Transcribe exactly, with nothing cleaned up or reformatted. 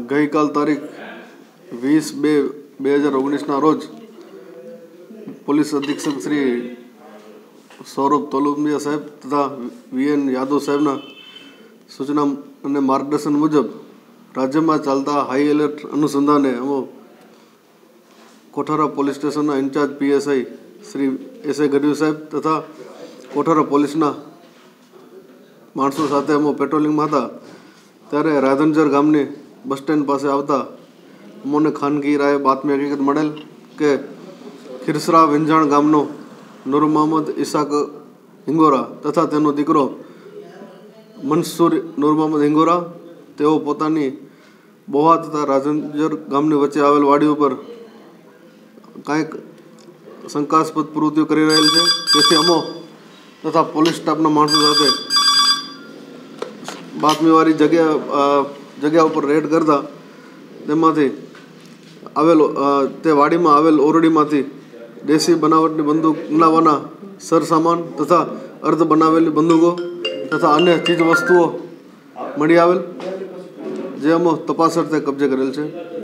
ગઈકાલ તારીખ વીસ બે બે હજાર ઓગણીસના રોજ પોલીસ અધિક્ષક શ્રી સૌરભ તોલુંબિયા સાહેબ તથા વી એન યાદવ સાહેબના સૂચના અને માર્ગદર્શન મુજબ રાજ્યમાં ચાલતા હાઈ એલર્ટ અનુસંધાને અમો કોઠારા પોલીસ સ્ટેશનના in charge PSI Shri S A Gadhvi સાહેબ તથા કોઠારા પોલીસના માણસો સાથે અમો પેટ્રોલિંગમાં હતા ત્યારે રાધનજર ગામની બસ સ્ટેન્ડ પાસે આવતા અમોને ખાનગી રાયે બાતમી હકીકત મળેલ કે ખીરસરા વિંજાણ ગામનો નૂર મોહમ્મદ ઇસાક હિંગોરા તથા તેનો દીકરો મનસુર નૂર મોહમ્મદ હિંગોરા તેઓ પોતાની બોહા તથા રાધનજર ગામની વચ્ચે આવેલ વાડી ઉપર કાંઈક શંકાસ્પદ પ્રવૃત્તિઓ કરી રહેલ છે. તેથી અમો તથા પોલીસ સ્ટાફના માણસો સાથે બાતમીવાળી જગ્યા જગ્યા ઉપર રેડ કરતા તેમાંથી આવેલો તે વાડીમાં આવેલ ઓરડીમાંથી દેશી બનાવટની બંદૂક હુમલાવાના સરસામાન તથા અર્ધ બનાવેલી બંદૂકો તથા અન્ય ચીજ વસ્તુઓ મળી આવેલ જે અમો તપાસ અર્થે કબજે કરેલ છે.